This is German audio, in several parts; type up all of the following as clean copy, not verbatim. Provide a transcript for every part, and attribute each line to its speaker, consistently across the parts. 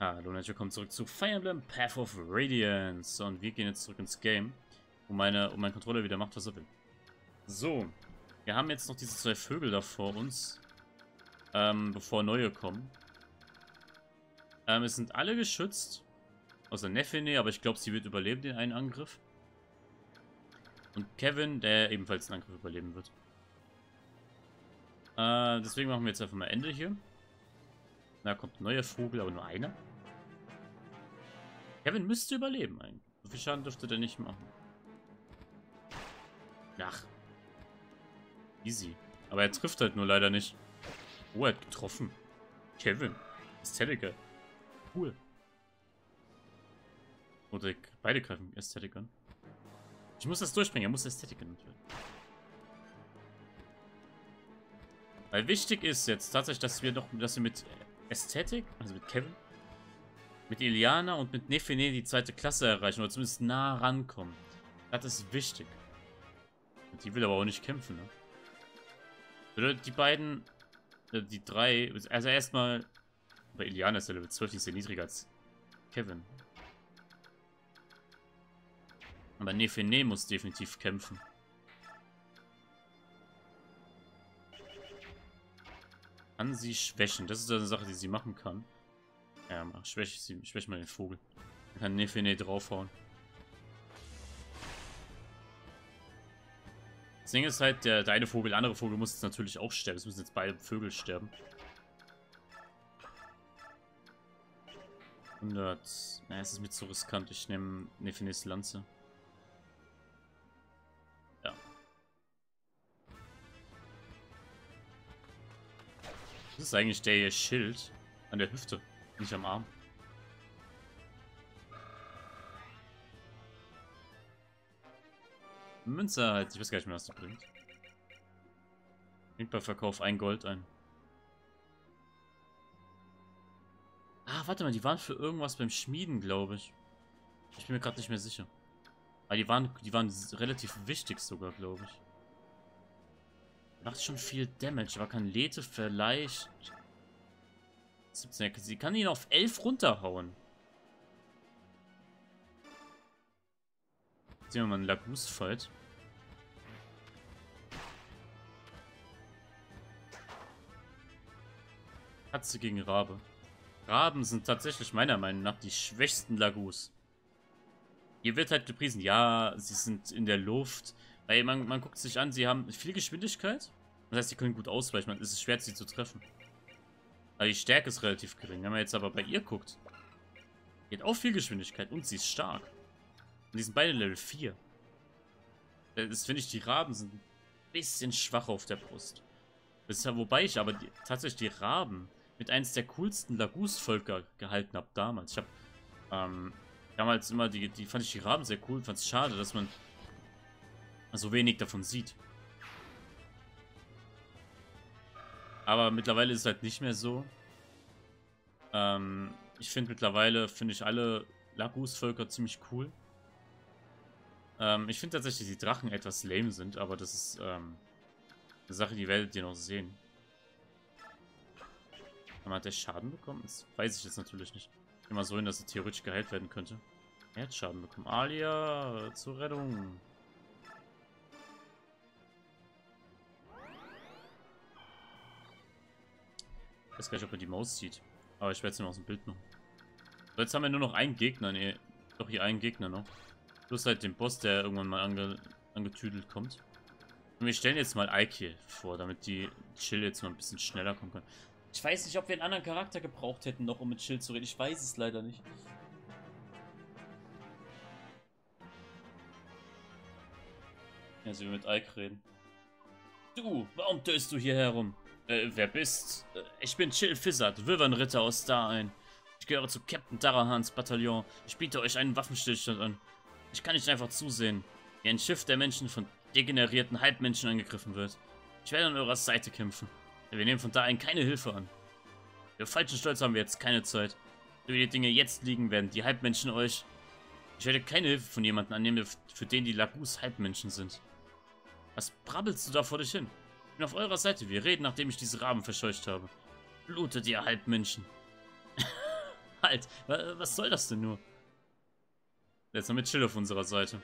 Speaker 1: Hallo und herzlich willkommen zurück zu Fire Emblem Path of Radiance. Und wir gehen jetzt zurück ins Game, wo mein Controller wieder macht, was er will. So, wir haben jetzt noch diese zwei Vögel da vor uns, bevor neue kommen. Es sind alle geschützt, außer Nefene, aber ich glaube, sie wird überleben, den einen Angriff. Und Kevin, der ebenfalls den Angriff überleben wird. Deswegen machen wir jetzt einfach mal Ende hier. Da kommt ein neuer Vogel, aber nur einer. Kevin müsste überleben eigentlich. So viel Schaden dürfte der nicht machen. Ach. Easy. Aber er trifft halt nur leider nicht. Oh, er hat getroffen. Kevin. Ästhetiker. Cool. Oder beide greifen Ästhetik an. Ich muss das durchbringen. Er muss Ästhetik an. Weil wichtig ist jetzt tatsächlich, dass wir mit Ästhetik, also mit Kevin, mit Iliana und mit Nefene die zweite Klasse erreichen oder zumindest nah rankommen. Das ist wichtig. Und die will aber auch nicht kämpfen, ne? Die beiden, die drei, also erstmal, bei Iliana ist der Level 12, die ist ja niedriger als Kevin. Aber Nefene muss definitiv kämpfen. Kann sie schwächen. Das ist eine Sache, die sie machen kann. Ja, schwäche mal den Vogel. Dann kann Nefene draufhauen. Das Ding ist halt, der eine Vogel, der andere Vogel muss jetzt natürlich auch sterben. Es müssen jetzt beide Vögel sterben. 100. Naja, es ist mir zu riskant. Ich nehme Nefenes Lanze. Ja. Das ist eigentlich der hier Schild an der Hüfte, nicht am Arm. Münze halt, ich weiß gar nicht mehr, was die bringt. Bringt bei Verkauf 1 Gold ein. Ah, warte mal, die waren für irgendwas beim Schmieden, glaube ich. Ich bin mir gerade nicht mehr sicher. Aber die waren relativ wichtig sogar, glaube ich. Macht schon viel Damage, aber kann Lethe vielleicht 17. Sie kann ihn auf 11 runterhauen. Sehen wir mal einen Laguz-Fight. Katze gegen Rabe. Raben sind tatsächlich meiner Meinung nach die schwächsten Laguz. Hier wird halt gepriesen, ja, sie sind in der Luft. Weil man guckt sich an, sie haben viel Geschwindigkeit. Das heißt, sie können gut ausweichen. Es ist schwer, sie zu treffen. Aber die Stärke ist relativ gering. Wenn man jetzt aber bei ihr guckt, die hat auch viel Geschwindigkeit und sie ist stark. Und die sind beide Level 4. Das finde ich, die Raben sind ein bisschen schwach auf der Brust. Wobei ich aber tatsächlich die Raben mit eines der coolsten Laguz-Völker gehalten habe damals. Ich habe damals immer fand ich die Raben sehr cool. Fand es schade, dass man so wenig davon sieht. Aber mittlerweile ist es halt nicht mehr so. Ich finde mittlerweile, ich alle Laguz-Völker ziemlich cool. Ich finde tatsächlich, dass die Drachen etwas lame sind, aber das ist eine Sache, die werdet ihr noch sehen. Aber hat der Schaden bekommen? Das weiß ich jetzt natürlich nicht. Ich gehe mal so hin, dass er theoretisch geheilt werden könnte. Er hat Schaden bekommen. Alia, zur Rettung. Ich weiß gar nicht, ob er die Maus sieht. Aber ich werde es nur aus dem Bild noch. So, jetzt haben wir nur noch einen Gegner. Nee, doch hier einen Gegner noch. Plus halt den Boss, der irgendwann mal angetüdelt kommt. Und wir stellen jetzt mal Eike vor, damit die Chill jetzt mal ein bisschen schneller kommen kann. Ich weiß nicht, ob wir einen anderen Charakter gebraucht hätten, noch um mit Chill zu reden. Ich weiß es leider nicht. Ja, sie will mit Ike reden. Du, warum töst du hier herum? Wer bist? Ich bin Chill Fizzard, Wyvern-Ritter aus Star-Ein. Ich gehöre zu Captain Darahans Bataillon. Ich biete euch einen Waffenstillstand an. Ich kann nicht einfach zusehen, wie ein Schiff der Menschen von degenerierten Halbmenschen angegriffen wird. Ich werde an eurer Seite kämpfen. Wir nehmen von da ein keine Hilfe an. Für falschen Stolz haben wir jetzt keine Zeit. So wie die Dinge jetzt liegen, werden die Halbmenschen euch... Ich werde keine Hilfe von jemandem annehmen, für den die Laguz Halbmenschen sind. Was brabbelst du da vor dich hin? Ich bin auf eurer Seite. Wir reden, nachdem ich diese Raben verscheucht habe. Blutet ihr Halbmenschen. Wald. Was soll das denn nur? Jetzt noch mit Chill auf unserer Seite.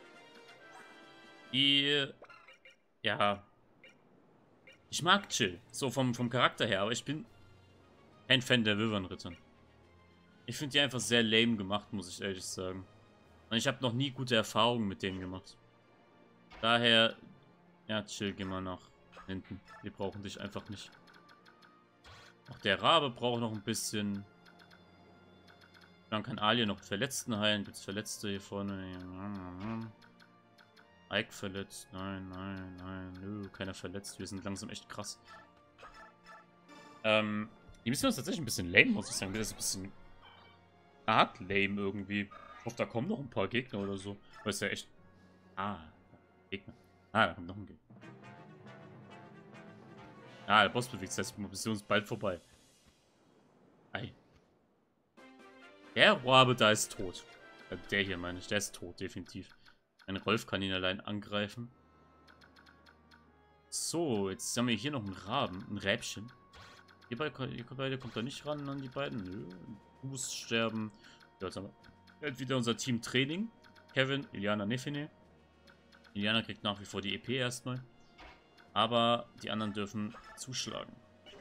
Speaker 1: Ja. Ich mag Chill. So vom Charakter her. Aber ich bin kein Fan der Wyvern-Rittern. Ich finde die einfach sehr lame gemacht, muss ich ehrlich sagen. Und ich habe noch nie gute Erfahrungen mit denen gemacht. Daher, ja, Chill, geh mal nach hinten. Wir brauchen dich einfach nicht. Auch der Rabe braucht noch ein bisschen. Dann kann Alia noch Verletzten heilen. Gibt es Verletzte hier vorne? Ike verletzt. Nein. Nö, keiner verletzt. Wir sind langsam echt krass. Die müssen uns tatsächlich ein bisschen lame, muss ich sagen. Das ist ein bisschen arg lame irgendwie. Ich hoffe, da kommen noch ein paar Gegner oder so. Weil es ja echt. Gegner. Da kommt noch ein Gegner. Der Boss bewegt sich. Die Mission ist bald vorbei. Ei. Der Rabe da ist tot. Der hier meine ich. Der ist tot, definitiv. Ein Rolf kann ihn allein angreifen. So, jetzt haben wir hier noch einen Raben. Ein Räbchen. Ihr beide kommt da nicht ran an die beiden. Nö. Fuß sterben. Ja, jetzt haben wir wieder unser Team Training. Kevin, Iliana, Nefene. Iliana kriegt nach wie vor die EP erstmal. Aber die anderen dürfen zuschlagen.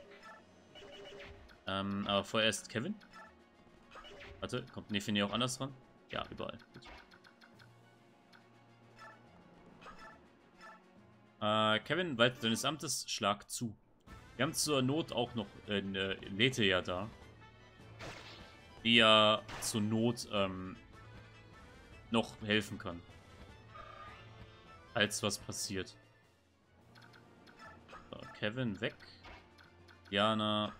Speaker 1: Aber vorerst Kevin. Warte, kommt Nefene auch anders ran? Ja, überall. Gut. Kevin, Walter deines Amtes, schlag zu. Wir haben zur Not auch noch Lethe ja da. Die ja zur Not noch helfen kann. Als was passiert. So, Kevin weg. Diana.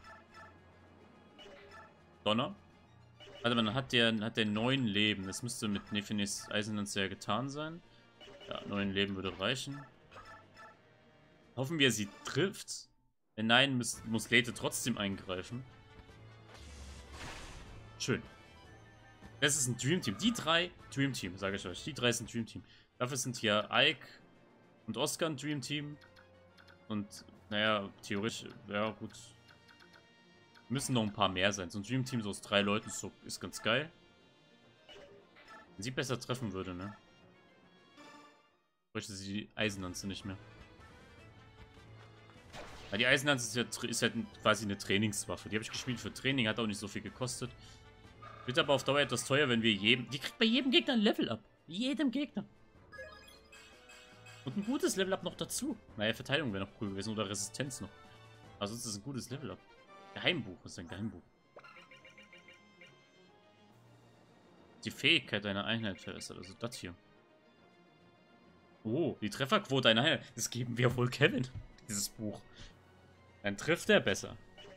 Speaker 1: Donner. Warte mal, dann hat der 9 Leben. Das müsste mit Nefenes Eisenlanze ja getan sein. Ja, 9 Leben würde reichen. Hoffen wir, sie trifft. Wenn nein, muss Lethe trotzdem eingreifen. Schön. Das ist ein Dream Team. Die 3 Dream Team, sage ich euch. Die 3 sind Dream Team. Dafür sind hier Ike und Oscar ein Dream Team. Und, naja, theoretisch, ja gut. Müssen noch ein paar mehr sein. So ein Dream Team so aus 3 Leuten ist ganz geil. Wenn sie besser treffen würde, ne? Bräuchte sie die Eisenlanze nicht mehr. Weil die Eisenlanze ist ja quasi eine Trainingswaffe. Die habe ich gespielt für Training, hat auch nicht so viel gekostet. Wird aber auf Dauer etwas teuer, wenn wir die kriegt bei jedem Gegner ein Level up. Jedem Gegner. Und ein gutes Level up noch dazu. Naja, Verteidigung wäre noch cool gewesen oder Resistenz noch. Also es ist ein gutes Level up. Geheimbuch, was ist ein Geheimbuch? Die Fähigkeit einer Einheit verbessert, also das hier. Oh, die Trefferquote einer Einheit. Das geben wir wohl Kevin, dieses Buch. Dann trifft er besser.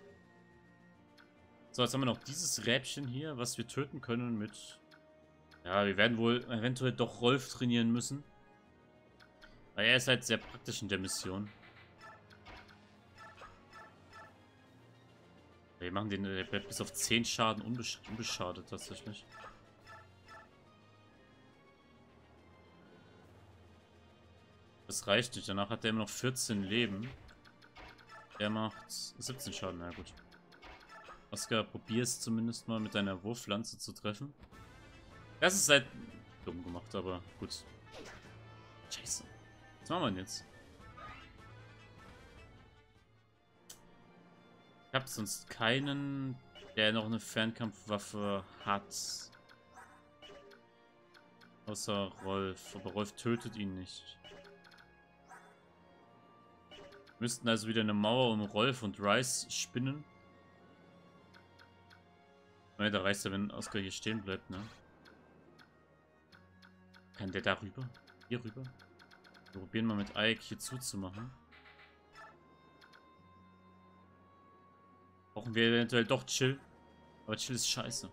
Speaker 1: So, jetzt haben wir noch dieses Räbchen hier, was wir töten können mit... Ja, wir werden wohl eventuell doch Rolf trainieren müssen. Weil er ist halt sehr praktisch in der Mission. Wir machen den bis auf 10 Schaden unbeschadet tatsächlich. Das reicht nicht. Danach hat er immer noch 14 Leben. Der macht 17 Schaden. Na gut. Oscar, probier es zumindest mal mit deiner Wurfpflanze zu treffen. Das ist halt dumm gemacht, aber gut. Scheiße. Was machen wir denn jetzt? Ich habe sonst keinen, der noch eine Fernkampfwaffe hat. Außer Rolf. Aber Rolf tötet ihn nicht. Wir müssten also wieder eine Mauer um Rolf und Rice spinnen. Ne, da reicht ja, wenn Oscar hier stehen bleibt, ne? Kann der da rüber? Hier rüber? Wir probieren mal mit Ike hier zuzumachen. Brauchen wir eventuell doch Chill. Aber Chill ist scheiße.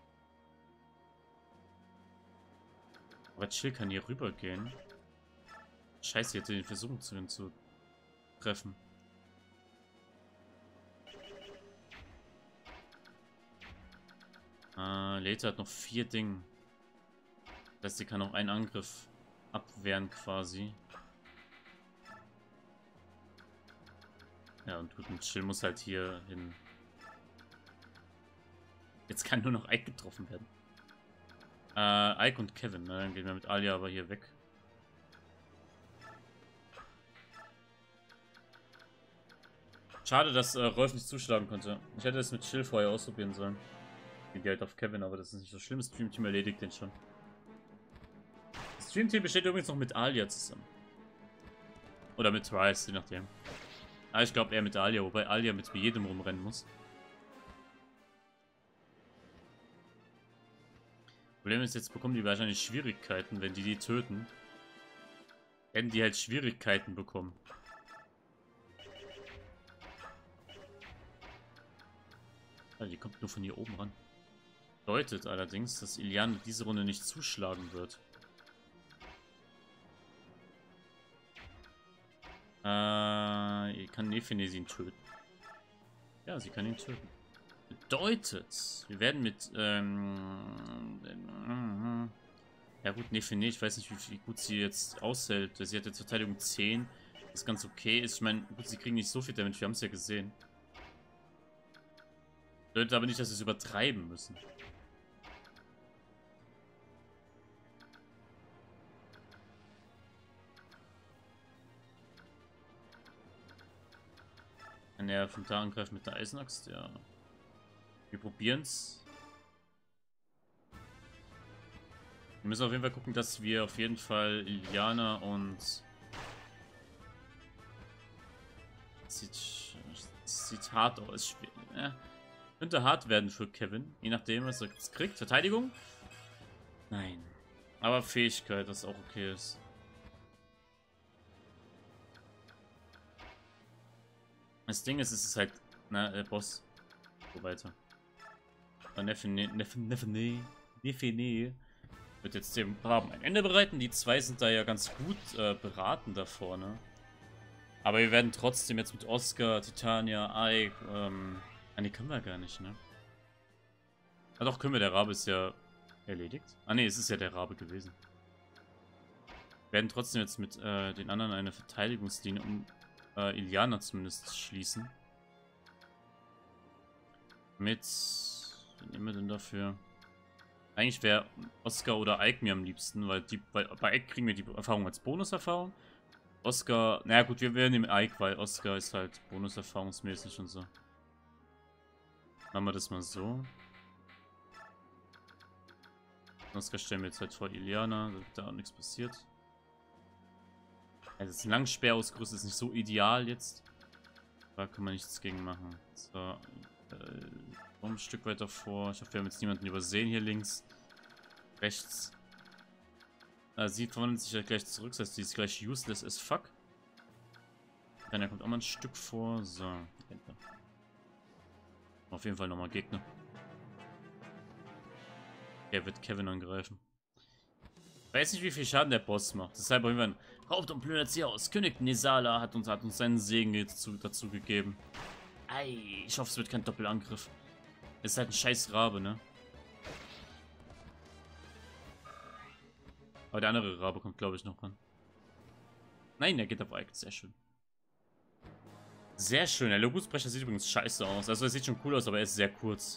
Speaker 1: Aber Chill kann hier rüber gehen. Scheiße, ich hätte den versuchen zu treffen. Lethe hat noch 4 Dinge. Das heißt, sie kann auch einen Angriff abwehren quasi. Ja, und gut, und Chill muss halt hier hin. Jetzt kann nur noch Ike getroffen werden. Ike und Kevin, ne? Dann gehen wir mit Alia aber hier weg. Schade, dass Rolf nicht zuschlagen konnte. Ich hätte es mit Chill vorher ausprobieren sollen. Viel Geld auf Kevin, aber das ist nicht so schlimm. Das Streamteam erledigt den schon. Das Streamteam besteht übrigens noch mit Alia zusammen. Oder mit Rice, je nachdem. Aber ich glaube eher mit Alia, wobei Alia mit jedem rumrennen muss. Problem ist, jetzt bekommen die wahrscheinlich Schwierigkeiten, wenn die töten. Werden die halt Schwierigkeiten bekommen. Also die kommt nur von hier oben ran. Bedeutet allerdings, dass Iliana diese Runde nicht zuschlagen wird. Kann Nefene ihn töten? Ja, sie kann ihn töten. Bedeutet, wir werden mit, ja gut, Nefene, ich weiß nicht, wie gut sie jetzt aushält. Sie hat jetzt Verteidigung 10, was ganz okay ist. Ich meine, gut, sie kriegen nicht so viel Damage, wir haben es ja gesehen. Bedeutet aber nicht, dass sie es übertreiben müssen. Kann er von da angreifen mit der Eisenaxt? Ja. Wir probieren's. Wir müssen auf jeden Fall gucken, dass wir auf jeden Fall Iliana und... Sieht hart aus. Ja. Könnte hart werden für Kevin, je nachdem, was er jetzt kriegt. Verteidigung? Nein. Aber Fähigkeit, das auch okay ist. Das Ding ist, es ist halt, na, Boss. So weiter. Nefene wird jetzt dem Raben ein Ende bereiten. Die zwei sind da ja ganz gut beraten da vorne. Aber wir werden trotzdem jetzt mit Oscar, Titania, Ike, ne, können wir gar nicht, ne? Ah doch, können wir, der Rabe ist ja erledigt. Ah ne, es ist ja der Rabe gewesen. Wir werden trotzdem jetzt mit den anderen eine Verteidigungslinie um Iliana zumindest schließen. Mit... Was nehmen wir denn dafür? Eigentlich wäre Oscar oder Ike mir am liebsten, weil bei Ike kriegen wir die Erfahrung als Bonuserfahrung. Oscar, naja gut, wir nehmen Ike, weil Oscar ist halt bonuserfahrungsmäßig und so. Machen wir das mal so. Oscar stellen wir jetzt halt vor Iliana, damit da auch nichts passiert. Also das Langspeer ausgerüstet ist nicht so ideal jetzt. Da kann man nichts gegen machen. So, ein Stück weiter vor. Ich hoffe, wir haben jetzt niemanden übersehen hier links. Rechts. Sie verwandelt sich ja gleich zurück, das heißt, sie ist gleich useless as fuck. Dann kommt auch mal ein Stück vor. So. Auf jeden Fall nochmal Gegner. Er wird Kevin angreifen. Ich weiß nicht, wie viel Schaden der Boss macht. Deshalb irgendwann raubt und plündert sie aus. König Nesala hat uns seinen Segen jetzt dazu gegeben. Ei, ich hoffe, es wird kein Doppelangriff. Ist halt ein scheiß Rabe, ne? Aber der andere Rabe kommt, glaube ich, noch ran. Nein, der geht auf Ike. Sehr schön. Sehr schön. Der Lobusbrecher sieht übrigens scheiße aus. Also, er sieht schon cool aus, aber er ist sehr kurz.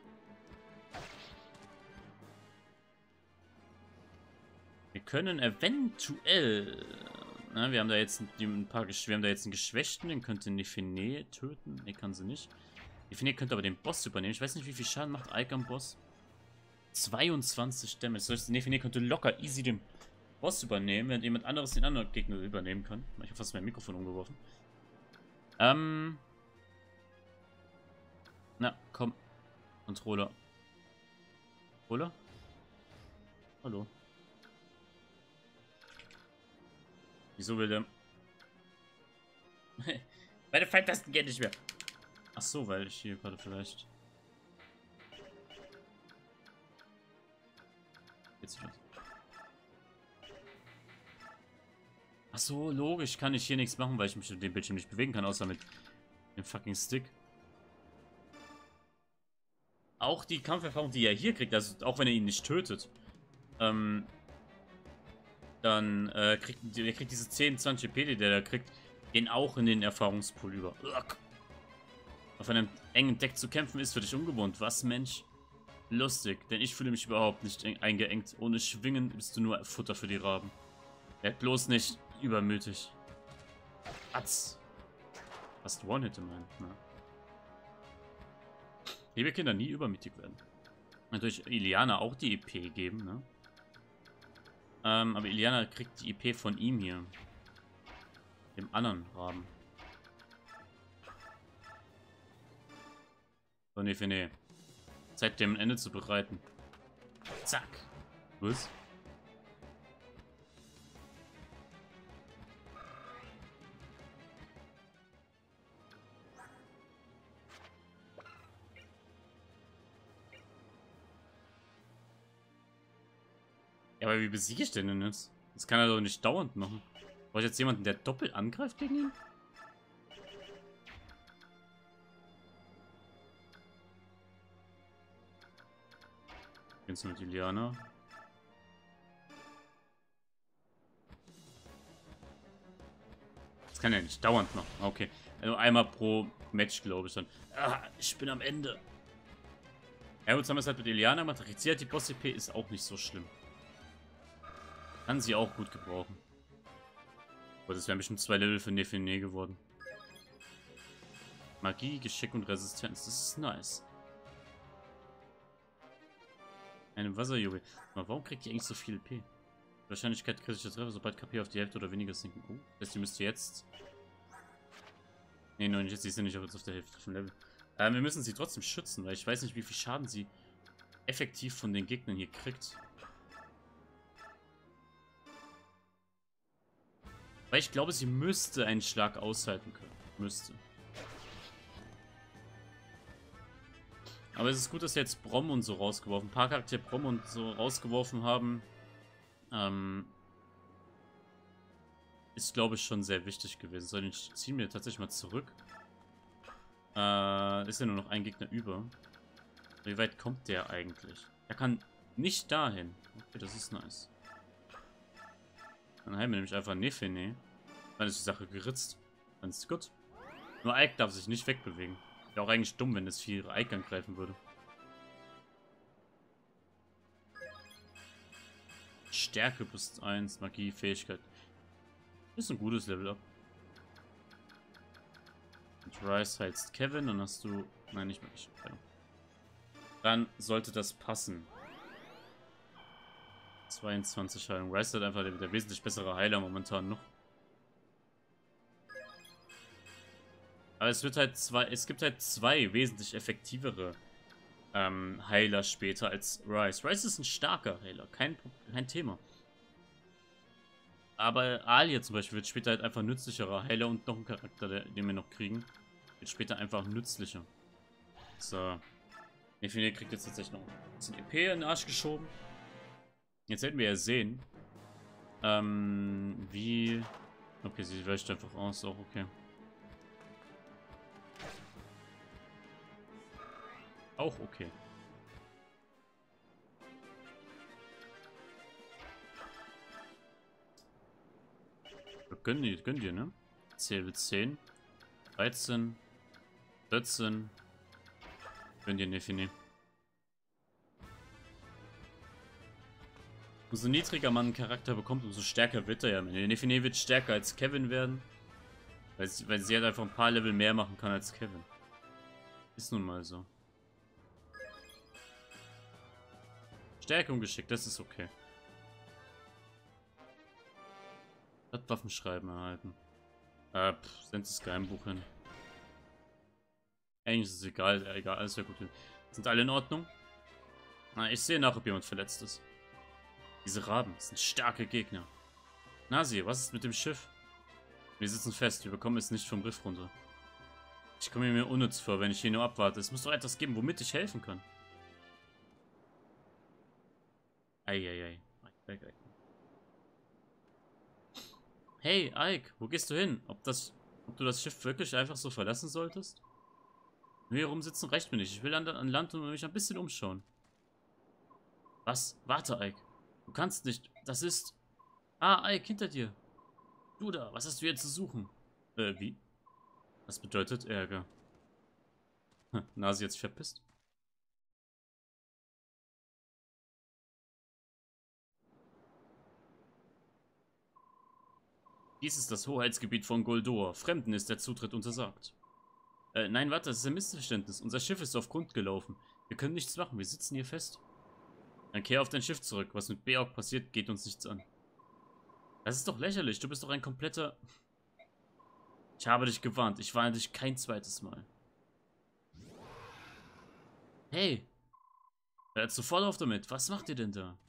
Speaker 1: Wir können eventuell... Na, wir haben da jetzt einen Geschwächten. Den könnte Nefene töten. Ne, kann sie nicht. Nefene könnte aber den Boss übernehmen. Ich weiß nicht, wie viel Schaden macht Ike am Boss. 22 Damage. Das heißt, Nefene könnte locker easy den Boss übernehmen, während jemand anderes den anderen Gegner übernehmen kann. Ich habe fast mein Mikrofon umgeworfen. Na, komm. Controller. Controller? Hallo. Wieso will der... Meine Pfeiltasten gehen nicht mehr. Ach so, weil ich hier gerade vielleicht... Jetzt schon. Ach so, logisch kann ich hier nichts machen, weil ich mich mit dem Bildschirm nicht bewegen kann, außer mit dem fucking Stick. Auch die Kampferfahrung, die er hier kriegt, also auch wenn er ihn nicht tötet, dann kriegt er diese 10, 20 EP, die der da kriegt, den auch in den Erfahrungspool über. Auf einem engen Deck zu kämpfen ist für dich ungewohnt. Was, Mensch? Lustig, denn ich fühle mich überhaupt nicht eingeengt. Ohne Schwingen bist du nur Futter für die Raben. Werd bloß nicht übermütig. Atz. Fast One-Hit immerhin. Ja. Liebe Kinder, nie übermütig werden. Natürlich Iliana auch die EP geben, ne? Aber Iliana kriegt die EP von ihm hier. Dem anderen Raben. So, nee, für nee. Zeit, dem ein Ende zu bereiten. Zack. Was? Ja, aber wie besiege ich den denn jetzt? Das kann er doch nicht dauernd machen. Brauche ich jetzt jemanden, der doppelt angreift gegen ihn? Jetzt mit Iliana. Das kann er nicht dauernd machen. Okay. Also einmal pro Match, glaube ich dann. Ah, ich bin am Ende. Ja, jetzt haben wir es halt mit Iliana gemacht. Sie hat die Boss-EP, ist auch nicht so schlimm. Kann sie auch gut gebrauchen. Aber das wären bestimmt 2 Level für Nefene geworden. Magie, Geschick und Resistenz. Das ist nice. Eine Wasserjuwel. Aber warum kriegt die eigentlich so viel P? Wahrscheinlichkeit kritischer Treffer, sobald KP auf die Hälfte oder weniger sinken. Oh, das heißt, die müsste jetzt... Ne, nein, jetzt ist sie nicht auf der Hälfte vom Level. Wir müssen sie trotzdem schützen, weil ich weiß nicht, wie viel Schaden sie effektiv von den Gegnern hier kriegt. Weil ich glaube, sie müsste einen Schlag aushalten können. Müsste. Aber es ist gut, dass wir jetzt Brom und so rausgeworfen, ein paar Charaktere Brom und so rausgeworfen haben. Ist, glaube ich, schon sehr wichtig gewesen. So, den ziehen wir tatsächlich mal zurück. Ist ja nur noch ein Gegner über. Wie weit kommt der eigentlich? Er kann nicht dahin. Okay, das ist nice. Dann haben wir nämlich einfach Nefene. Dann ist die Sache geritzt. Dann ist es gut. Nur Ike darf sich nicht wegbewegen. Wäre auch eigentlich dumm, wenn das Vieh ihre Ike angreifen würde. Stärke plus 1, Magie, Fähigkeit. Ist ein gutes Level-Up. Und Rice heizt Kevin, dann hast du... Nein, nicht wirklich. Okay. Dann sollte das passen. 22 Heilung. Rice hat einfach der wesentlich bessere Heiler momentan noch. Aber es wird halt es gibt halt zwei wesentlich effektivere Heiler später als Rice. Rice ist ein starker Heiler, kein Thema. Aber Alia zum Beispiel wird später halt einfach nützlicherer Heiler und noch ein Charakter, den wir noch kriegen. Wird später einfach nützlicher. So. Nefene kriegt jetzt tatsächlich noch ein bisschen EP in den Arsch geschoben. Jetzt hätten wir ja sehen, wie... Okay, sie weicht einfach aus, auch okay. Auch okay. Gönn dir, ne? Level 10, 13, 14. Gönn dir, Nefene. Umso niedriger man einen Charakter bekommt, umso stärker wird er ja. Nefene wird stärker als Kevin werden. Weil sie halt einfach ein paar Level mehr machen kann als Kevin. Ist nun mal so. Stärke und Geschick, das ist okay. Hat Waffenschreiben erhalten. Sendet das Geheimbuch hin. Eigentlich ist es egal, alles wäre gut. Sind alle in Ordnung? Na, ich sehe nach, ob jemand verletzt ist. Diese Raben sind starke Gegner. Nasi, was ist mit dem Schiff? Wir sitzen fest, wir bekommen es nicht vom Riff runter. Ich komme mir unnütz vor, wenn ich hier nur abwarte. Es muss doch etwas geben, womit ich helfen kann. Eieiei. Hey, Ike, wo gehst du hin? Ob du das Schiff wirklich einfach so verlassen solltest? Nur hier rumsitzen reicht mir nicht. Ich will an Land und mich ein bisschen umschauen. Was? Warte, Ike. Du kannst nicht. Das ist... Ah, Ike, hinter dir. Du da, was hast du hier zu suchen? Wie? Was bedeutet Ärger? Nasi jetzt verpisst. Dies ist das Hoheitsgebiet von Goldor. Fremden ist der Zutritt untersagt. Nein, warte, das ist ein Missverständnis. Unser Schiff ist auf Grund gelaufen. Wir können nichts machen, wir sitzen hier fest. Dann kehr auf dein Schiff zurück. Was mit Beorg passiert, geht uns nichts an. Das ist doch lächerlich, du bist doch ein kompletter... Ich habe dich gewarnt, ich warne dich kein zweites Mal. Hey! Hört sofort auf damit, was macht ihr denn da?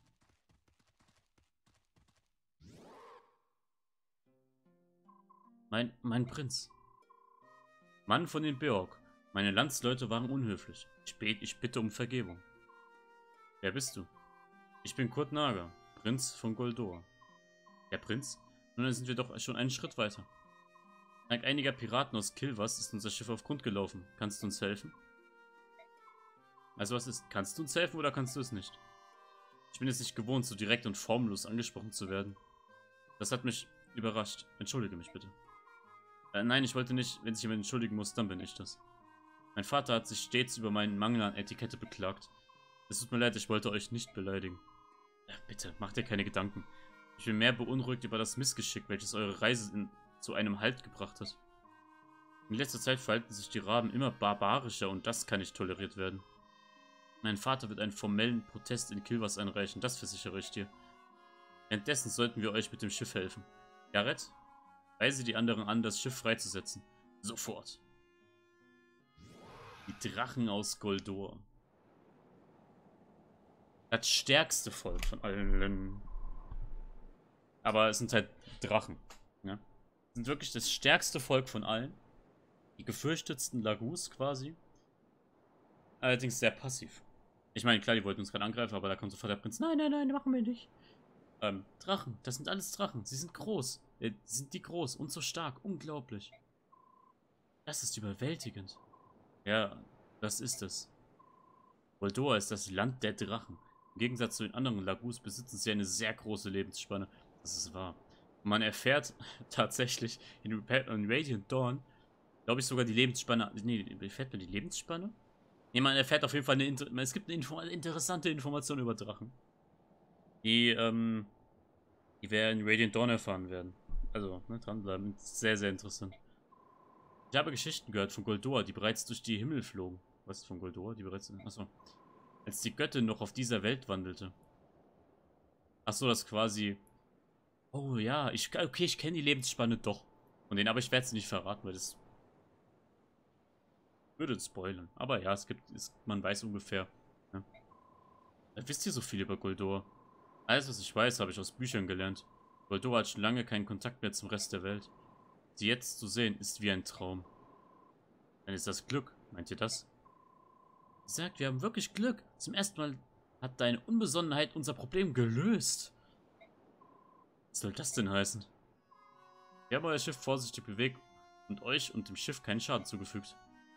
Speaker 1: Mein Prinz. Mann von den Beorg. Meine Landsleute waren unhöflich. Ich bitte um Vergebung. Wer bist du? Ich bin Kurt Naga, Prinz von Goldor. Der Prinz? Nun, dann sind wir doch schon einen Schritt weiter. Dank einiger Piraten aus Kilwas ist unser Schiff auf Grund gelaufen. Kannst du uns helfen? Also was ist? Kannst du uns helfen oder kannst du es nicht? Ich bin es nicht gewohnt, so direkt und formlos angesprochen zu werden. Das hat mich überrascht. Entschuldige mich bitte. Nein, ich wollte nicht. Wenn sich jemand entschuldigen muss, dann bin ich das. Mein Vater hat sich stets über meinen Mangel an Etikette beklagt. Es tut mir leid, ich wollte euch nicht beleidigen. Bitte, macht dir keine Gedanken. Ich bin mehr beunruhigt über das Missgeschick, welches eure Reise zu einem Halt gebracht hat. In letzter Zeit verhalten sich die Raben immer barbarischer und das kann nicht toleriert werden. Mein Vater wird einen formellen Protest in Kilwas einreichen, das versichere ich dir. Währenddessen sollten wir euch mit dem Schiff helfen. Gareth, weise die anderen an, das Schiff freizusetzen. Sofort. Die Drachen aus Goldor. Das stärkste Volk von allen. Aber es sind halt Drachen. Ja? Sind wirklich das stärkste Volk von allen. Die gefürchtetsten Lagus quasi. Allerdings sehr passiv. Ich meine, klar, die wollten uns gerade angreifen, aber da kommt sofort der Prinz. Nein, nein, nein, machen wir nicht. Drachen, das sind alles Drachen. Sie sind groß. Sind die groß und so stark. Unglaublich. Das ist überwältigend. Ja, das ist es. Goldor ist das Land der Drachen. Im Gegensatz zu den anderen Lagus besitzen sie eine sehr große Lebensspanne. Das ist wahr. Und man erfährt tatsächlich in Radiant Dawn, glaube ich, sogar die Lebensspanne. Nee, erfährt man die Lebensspanne? Nee, man erfährt auf jeden Fall es gibt eine interessante Information über Drachen. Die wir in Radiant Dawn erfahren werden. Also, ne, dranbleiben. Sehr, sehr interessant. Ich habe Geschichten gehört von Goldor, die bereits durch die Himmel flogen. Was ist von Goldor? Die bereits... Achso. Als die Göttin noch auf dieser Welt wandelte. Achso, das quasi... Oh ja, okay, ich kenne die Lebensspanne doch. Und den, aber ich werde es nicht verraten, weil das... würde spoilern. Aber ja, man weiß ungefähr. Ne? Wisst ihr so viel über Goldor? Alles, was ich weiß, habe ich aus Büchern gelernt. Goldor hat schon lange keinen Kontakt mehr zum Rest der Welt. Sie jetzt zu sehen, ist wie ein Traum. Dann ist das Glück, meint ihr das? Sie sagt, wir haben wirklich Glück. Zum ersten Mal hat deine Unbesonnenheit unser Problem gelöst. Was soll das denn heißen? Wir haben euer Schiff vorsichtig bewegt und euch und dem Schiff keinen Schaden zugefügt.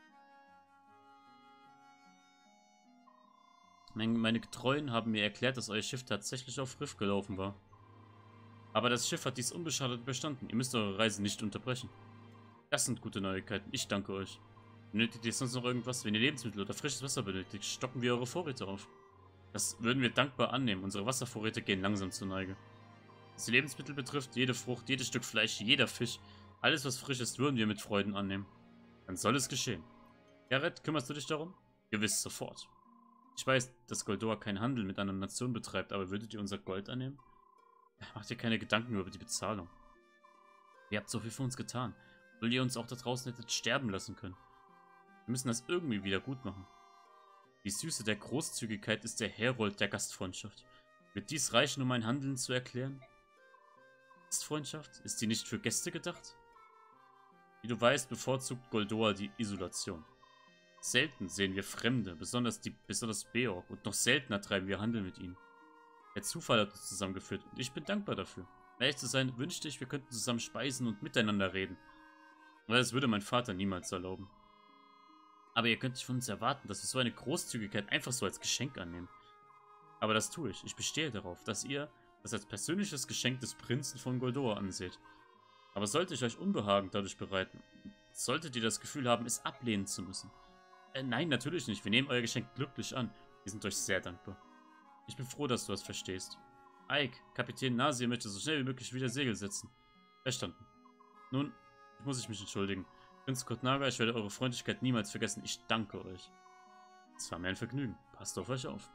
Speaker 1: Meine Getreuen haben mir erklärt, dass euer Schiff tatsächlich auf Riff gelaufen war. Aber das Schiff hat dies unbeschadet überstanden. Ihr müsst eure Reise nicht unterbrechen. Das sind gute Neuigkeiten. Ich danke euch. Benötigt ihr sonst noch irgendwas? Wenn ihr Lebensmittel oder frisches Wasser benötigt, stocken wir eure Vorräte auf. Das würden wir dankbar annehmen. Unsere Wasservorräte gehen langsam zur Neige. Was die Lebensmittel betrifft, jede Frucht, jedes Stück Fleisch, jeder Fisch, alles was frisch ist, würden wir mit Freuden annehmen. Dann soll es geschehen. Gareth, kümmerst du dich darum? Gewiss, sofort. Ich weiß, dass Goldor keinen Handel mit einer Nation betreibt, aber würdet ihr unser Gold annehmen? Macht ihr keine Gedanken über die Bezahlung. Ihr habt so viel für uns getan. Wollt ihr uns auch da draußen hättet sterben lassen können? Wir müssen das irgendwie wieder gut machen. Die Süße der Großzügigkeit ist der Herold der Gastfreundschaft. Wird dies reichen, um mein Handeln zu erklären? Gastfreundschaft? Ist die nicht für Gäste gedacht? Wie du weißt, bevorzugt Goldor die Isolation. Selten sehen wir Fremde, besonders Beorg, und noch seltener treiben wir Handel mit ihnen. Der Zufall hat uns zusammengeführt und ich bin dankbar dafür. Um ehrlich zu sein, wünschte ich, wir könnten zusammen speisen und miteinander reden. Aber das würde mein Vater niemals erlauben. Aber ihr könnt nicht von uns erwarten, dass wir so eine Großzügigkeit einfach so als Geschenk annehmen. Aber das tue ich. Ich bestehe darauf, dass ihr das als persönliches Geschenk des Prinzen von Goldor anseht. Aber sollte ich euch Unbehagen dadurch bereiten, solltet ihr das Gefühl haben, es ablehnen zu müssen. Nein, natürlich nicht. Wir nehmen euer Geschenk glücklich an. Wir sind euch sehr dankbar. Ich bin froh, dass du das verstehst. Ike, Kapitän Nasir möchte so schnell wie möglich wieder Segel setzen. Verstanden. Nun, muss ich mich entschuldigen. Prinz Kotnaga, ich werde eure Freundlichkeit niemals vergessen. Ich danke euch. Es war mir ein Vergnügen. Passt auf euch auf.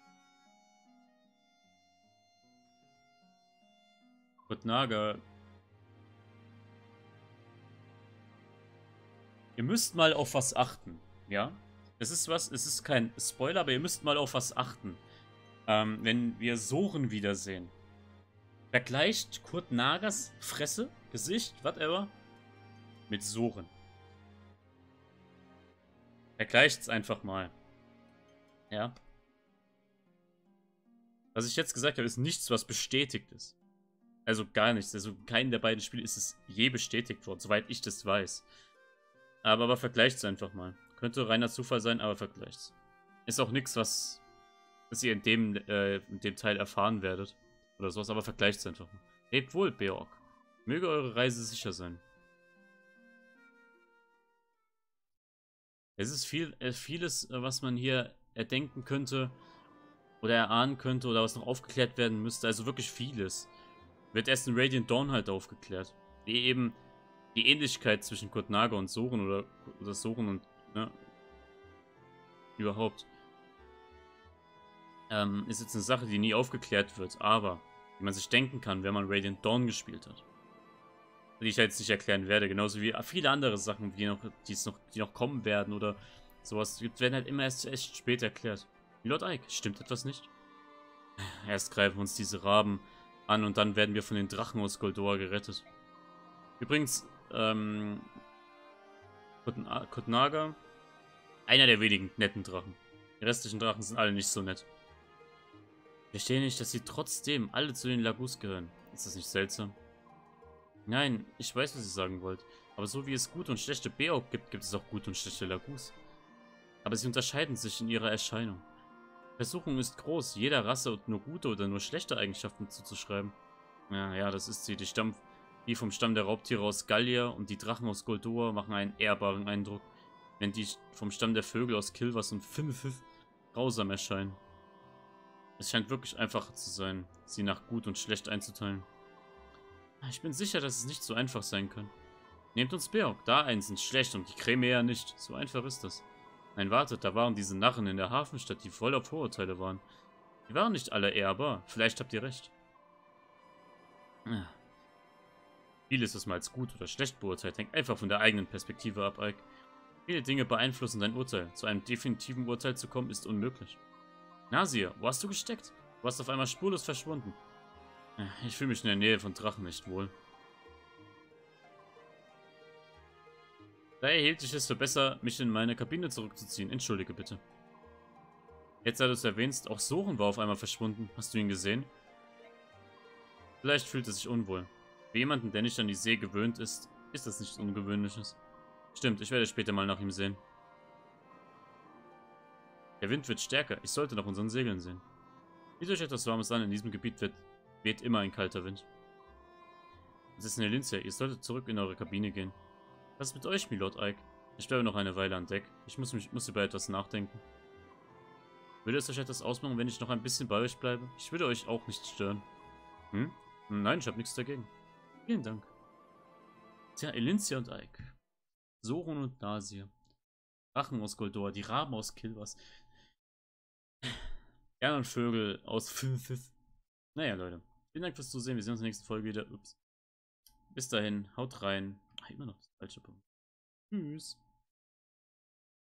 Speaker 1: Kotnaga. Ihr müsst mal auf was achten. Ja? Es ist kein Spoiler, aber ihr müsst mal auf was achten. Wenn wir Soren wiedersehen. Vergleicht Kurt Nagers Fresse, Gesicht, whatever, mit Soren. Vergleicht es einfach mal. Ja. Was ich jetzt gesagt habe, ist nichts, was bestätigt ist. Also gar nichts. Also in keinem der beiden Spiele ist es je bestätigt worden, soweit ich das weiß. Aber vergleicht es einfach mal. Könnte reiner Zufall sein, aber vergleicht es. Ist auch nichts, was ihr in dem Teil erfahren werdet. Oder sowas, aber vergleicht es einfach mal. Lebt wohl, Beorg. Möge eure Reise sicher sein. Es ist vieles, was man hier erdenken könnte oder erahnen könnte oder was noch aufgeklärt werden müsste. Also wirklich vieles. Wird erst in Radiant Dawn halt aufgeklärt. Wie eben die Ähnlichkeit zwischen Kotnaga und Soren oder Soren und, ne, überhaupt. Ist jetzt eine Sache, die nie aufgeklärt wird, aber wie man sich denken kann, wenn man Radiant Dawn gespielt hat. Die ich jetzt nicht erklären werde, genauso wie viele andere Sachen, die noch kommen werden oder sowas, werden halt immer erst spät erklärt. Lord Ike, stimmt etwas nicht? Erst greifen uns diese Raben an und dann werden wir von den Drachen aus Goldoa gerettet. Übrigens, Kotnaga, einer der wenigen netten Drachen. Die restlichen Drachen sind alle nicht so nett. Ich verstehe nicht, dass sie trotzdem alle zu den Lagus gehören. Ist das nicht seltsam? Nein, ich weiß, was ihr sagen wollt. Aber so wie es gute und schlechte Beorg gibt, gibt es auch gute und schlechte Lagus. Aber sie unterscheiden sich in ihrer Erscheinung. Die Versuchung ist groß, jeder Rasse nur gute oder nur schlechte Eigenschaften zuzuschreiben. Ja, das ist sie. Die vom Stamm der Raubtiere aus Gallia und die Drachen aus Goldoa machen einen ehrbaren Eindruck, wenn die vom Stamm der Vögel aus Kilwas und Fimfif grausam erscheinen. Es scheint wirklich einfacher zu sein, sie nach gut und schlecht einzuteilen. Ich bin sicher, dass es nicht so einfach sein kann. Nehmt uns Beorg, da einen sind schlecht und die Creme ja nicht. So einfach ist das. Nein, wartet, da waren diese Narren in der Hafenstadt, die voll auf Vorurteile waren. Die waren nicht alle ehrbar, vielleicht habt ihr recht. Vieles, was man als gut oder schlecht beurteilt, hängt einfach von der eigenen Perspektive ab, Ike. Viele Dinge beeinflussen dein Urteil. Zu einem definitiven Urteil zu kommen, ist unmöglich. Nasir, wo hast du gesteckt? Du warst auf einmal spurlos verschwunden. Ich fühle mich in der Nähe von Drachen nicht wohl. Daher hielt ich es für besser, mich in meine Kabine zurückzuziehen. Entschuldige bitte. Jetzt, da du es erwähnst, auch Soren war auf einmal verschwunden. Hast du ihn gesehen? Vielleicht fühlt er sich unwohl. Für jemanden, der nicht an die See gewöhnt ist, ist das nichts Ungewöhnliches. Stimmt, ich werde später mal nach ihm sehen. Der Wind wird stärker. Ich sollte nach unseren Segeln sehen. Wie durch etwas Warmes an, in diesem Gebiet weht immer ein kalter Wind. Es ist eine Linze. Ihr solltet zurück in eure Kabine gehen. Was ist mit euch, Milord Ike? Ich bleibe noch eine Weile an Deck. Ich muss über etwas nachdenken. Würde es euch etwas ausmachen, wenn ich noch ein bisschen bei euch bleibe? Ich würde euch auch nicht stören. Hm? Nein, ich habe nichts dagegen. Vielen Dank. Tja, Elincia und Ike. Soren und Nasir. Drachen aus Goldoa, die Raben aus Kilwas. Sterne und Vögel aus Fünfis. Naja, Leute. Vielen Dank fürs Zusehen. Wir sehen uns in der nächsten Folge wieder. Ups. Bis dahin, haut rein. Ach, immer noch das falsche Punkt. Tschüss.